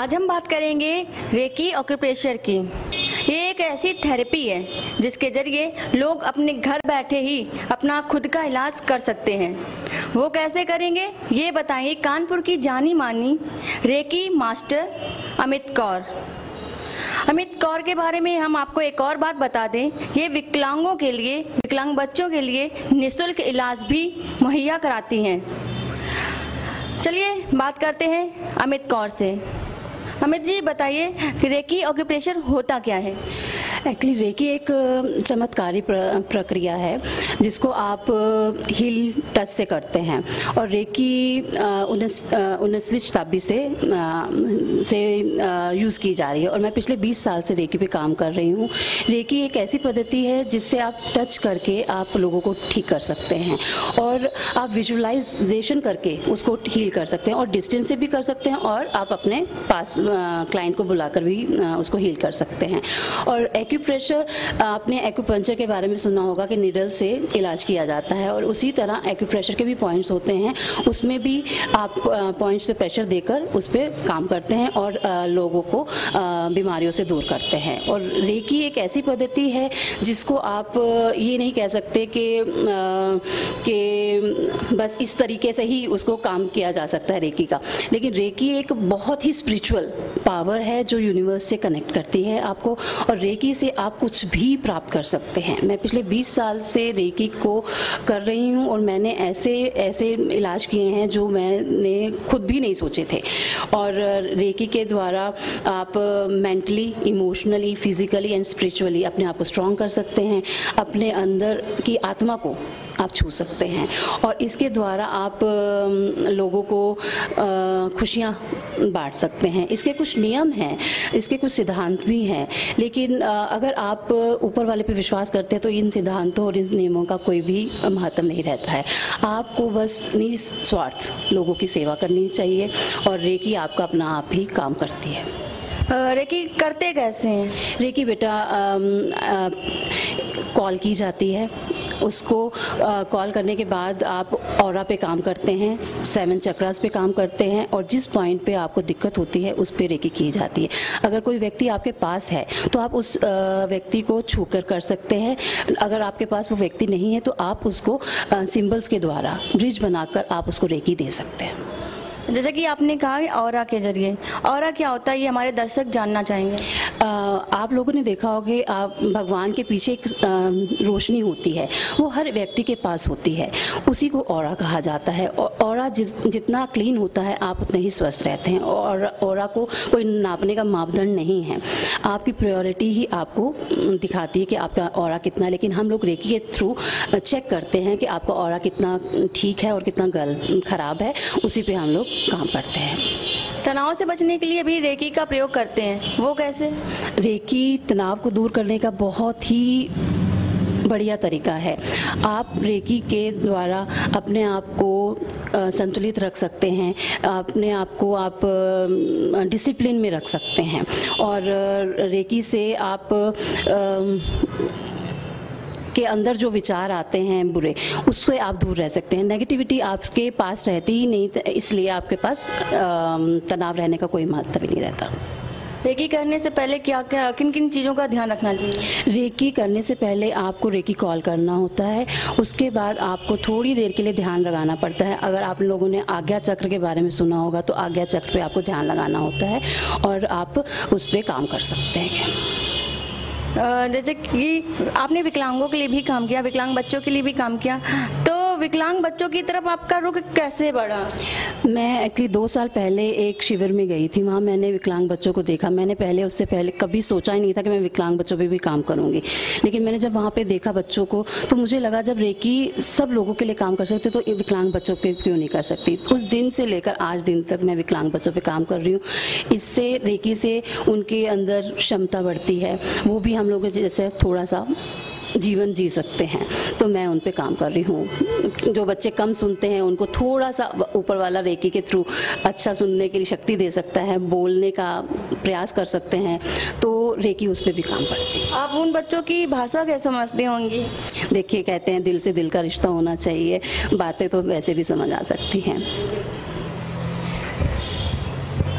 आज हम बात करेंगे रेकी एक्यूप्रेशर की। ये एक ऐसी थेरेपी है जिसके जरिए लोग अपने घर बैठे ही अपना खुद का इलाज कर सकते हैं। वो कैसे करेंगे ये बताएंगे कानपुर की जानी मानी रेकी मास्टर अमित कौर। अमित कौर के बारे में हम आपको एक और बात बता दें, ये विकलांगों के लिए, विकलांग बच्चों के लिए निःशुल्क इलाज भी मुहैया कराती हैं। चलिए बात करते हैं अमित कौर से। अमित जी बताइए कि रेकी एक्यूप्रेशर होता क्या है? एक्चुअली रेकी एक चमत्कारी प्रक्रिया है जिसको आप हील टच से करते हैं और रेकी 19वीं शताब्दी से यूज़ की जा रही है और मैं पिछले 20 साल से रेकी पे काम कर रही हूँ। रेकी एक ऐसी पद्धति है जिससे आप टच करके आप लोगों को ठीक कर सकते हैं और आप विजुअलाइजेशन करके उसको हील कर सकते हैं और डिस्टेंस से भी कर सकते हैं और आप अपने पास क्लाइंट को बुलाकर भी उसको हील कर सकते हैं। और एक्यूप्रेशर, आपने एक्यूपंक्चर के बारे में सुना होगा कि निडल से इलाज किया जाता है और उसी तरह एक्यूप्रेशर के भी पॉइंट्स होते हैं, उसमें भी आप पॉइंट्स पे प्रेशर देकर उस पर काम करते हैं और लोगों को बीमारियों से दूर करते हैं। और रेकी एक ऐसी पद्धति है जिसको आप ये नहीं कह सकते कि बस इस तरीके से ही उसको काम किया जा सकता है रेकी का, लेकिन रेकी एक बहुत ही स्पिरिचुअल पावर है जो यूनिवर्स से कनेक्ट करती है आपको और रेकी से आप कुछ भी प्राप्त कर सकते हैं। मैं पिछले 20 साल से रेकी को कर रही हूँ और मैंने ऐसे इलाज किए हैं जो मैंने खुद भी नहीं सोचे थे। और रेकी के द्वारा आप mentally, emotionally, physically and spiritually अपने आप को स्ट्रॉन्ग कर सकते हैं, अपने अंदर की आत्मा को आप छू सकते हैं और इसके द्वारा आप लोगों को खुशियाँ बांट सकते हैं। इसके कुछ नियम हैं, इसके कुछ सिद्धांत भी हैं, लेकिन अगर आप ऊपर वाले पे विश्वास करते हैं तो इन सिद्धांतों और इन नियमों का कोई भी महत्व नहीं रहता है। आपको बस निस्वार्थ लोगों की सेवा करनी चाहिए और रेकी आपका अपना आप ही काम करती है। रेकी करते कैसे हैं? रेकी बेटा कॉल की जाती है, उसको कॉल करने के बाद आप ऑरा पे काम करते हैं, 7 चक्रास पे काम करते हैं और जिस पॉइंट पे आपको दिक्कत होती है उस पे रेकी की जाती है। अगर कोई व्यक्ति आपके पास है तो आप उस व्यक्ति को छू कर सकते हैं। अगर आपके पास वो व्यक्ति नहीं है तो आप उसको सिंबल्स के द्वारा ब्रिज बनाकर आप उसको रेकी दे सकते हैं। जैसे कि आपने कहा ऑरा के जरिए, ऑरा क्या होता है ये हमारे दर्शक जानना चाहेंगे। आप लोगों ने देखा होगा कि आप भगवान के पीछे एक रोशनी होती है, वो हर व्यक्ति के पास होती है, उसी को ऑरा कहा जाता है। ऑरा जितना क्लीन होता है आप उतने ही स्वस्थ रहते हैं और ऑरा को कोई नापने का मापदंड नहीं है, आपकी प्रायोरिटी ही आपको दिखाती है कि आपका ऑरा कितना है। लेकिन हम लोग रेकी के थ्रू चेक करते हैं कि आपका ऑरा कितना ठीक है और कितना खराब है, उसी पे हम लोग काम करते हैं। तनाव से बचने के लिए भी रेकी का प्रयोग करते हैं, वो कैसे? रेकी तनाव को दूर करने का बहुत ही बढ़िया तरीका है। आप रेकी के द्वारा अपने आप को संतुलित रख सकते हैं, अपने आप को आप डिसिप्लिन में रख सकते हैं और रेकी से आप के अंदर जो विचार आते हैं बुरे, उससे आप दूर रह सकते हैं। नेगेटिविटी आपके पास रहती ही नहीं, इसलिए आपके पास तनाव रहने का कोई महत्व ही नहीं रहता। रेकी करने से पहले किन किन चीज़ों का ध्यान रखना चाहिए? रेकी करने से पहले आपको रेकी कॉल करना होता है, उसके बाद आपको थोड़ी देर के लिए ध्यान लगाना पड़ता है। अगर आप लोगों ने आज्ञा चक्र के बारे में सुना होगा तो आज्ञा चक्र पे आपको ध्यान लगाना होता है और आप उस पर काम कर सकते हैं। जैसे कि आपने विकलांगों के लिए भी काम किया, विकलांग बच्चों के लिए भी काम किया, तो विकलांग बच्चों की तरफ आपका रुख कैसे बढ़ा? मैं एक्चुअली 2 साल पहले एक शिविर में गई थी, वहाँ मैंने विकलांग बच्चों को देखा। मैंने उससे पहले कभी सोचा ही नहीं था कि मैं विकलांग बच्चों पे भी काम करूँगी, लेकिन मैंने जब वहाँ पे देखा बच्चों को तो मुझे लगा जब रेकी सब लोगों के लिए काम कर सकते तो विकलांग बच्चों पे क्यों नहीं कर सकती। उस दिन से लेकर आज दिन तक मैं विकलांग बच्चों पे काम कर रही हूँ। इससे रेकी से उनके अंदर क्षमता बढ़ती है, वो भी हम लोग जैसे थोड़ा सा जीवन जी सकते हैं, तो मैं उन पे काम कर रही हूँ। जो बच्चे कम सुनते हैं उनको थोड़ा सा ऊपर वाला रेकी के थ्रू अच्छा सुनने के लिए शक्ति दे सकता है, बोलने का प्रयास कर सकते हैं, तो रेकी उस पर भी काम करती है। आप उन बच्चों की भाषा कैसे समझती होंगी? देखिए, कहते हैं दिल से दिल का रिश्ता होना चाहिए, बातें तो वैसे भी समझ आ सकती हैं।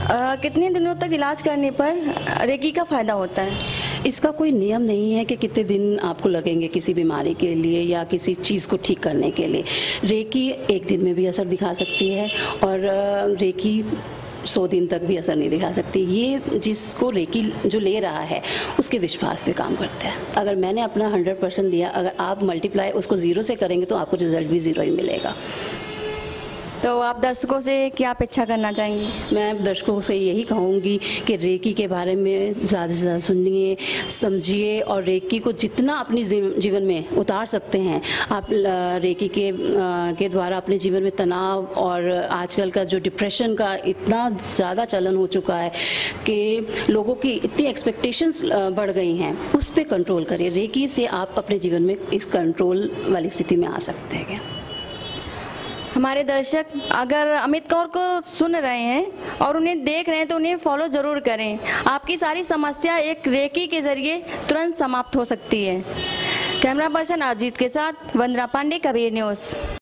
कितने दिनों तक इलाज करने पर रेकी का फ़ायदा होता है? इसका कोई नियम नहीं है कि कितने दिन आपको लगेंगे किसी बीमारी के लिए या किसी चीज़ को ठीक करने के लिए। रेकी एक दिन में भी असर दिखा सकती है और रेकी 100 दिन तक भी असर नहीं दिखा सकती। ये जिसको रेकी जो ले रहा है उसके विश्वास पे काम करता है। अगर मैंने अपना 100% दिया, अगर आप मल्टीप्लाई उसको 0 से करेंगे तो आपको रिजल्ट भी 0 ही मिलेगा। तो आप दर्शकों से क्या अपेक्षा करना चाहेंगी? मैं दर्शकों से यही कहूँगी कि रेकी के बारे में ज़्यादा से ज़्यादा सुनिए, समझिए और रेकी को जितना अपनी जीवन में उतार सकते हैं आप रेकी के द्वारा अपने जीवन में तनाव और आजकल का जो डिप्रेशन का इतना ज़्यादा चलन हो चुका है कि लोगों की इतनी एक्सपेक्टेशंस बढ़ गई हैं, उस पर कंट्रोल करिए। रेकी से आप अपने जीवन में इस कंट्रोल वाली स्थिति में आ सकते हैं। हमारे दर्शक अगर अमित कौर को सुन रहे हैं और उन्हें देख रहे हैं तो उन्हें फॉलो ज़रूर करें। आपकी सारी समस्या एक रेकी के ज़रिए तुरंत समाप्त हो सकती है। कैमरा पर्सन अजीत के साथ वंदना पांडे, कबीर न्यूज़।